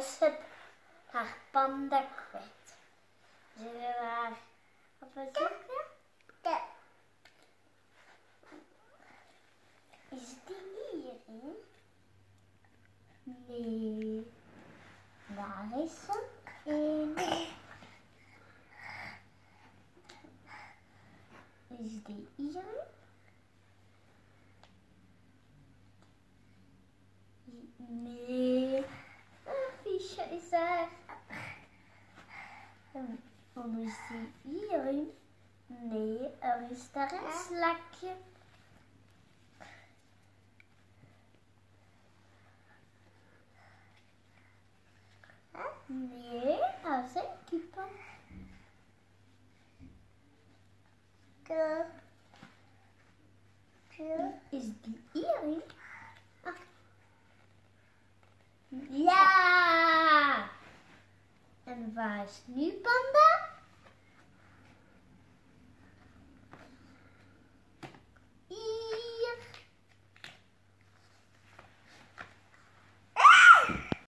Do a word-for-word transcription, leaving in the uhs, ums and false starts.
is het haar panda kwijt. Zullen we haar op zoeken? Ja. Is die hierin? Nee. Daar is ze. En is die hierin? Nee. Een visje is er. En dan is die hierin? Nee, er is daar een slakje. Nee, er zijn kippen. Is die hierin? Ah. Ja! En waar is nu panda?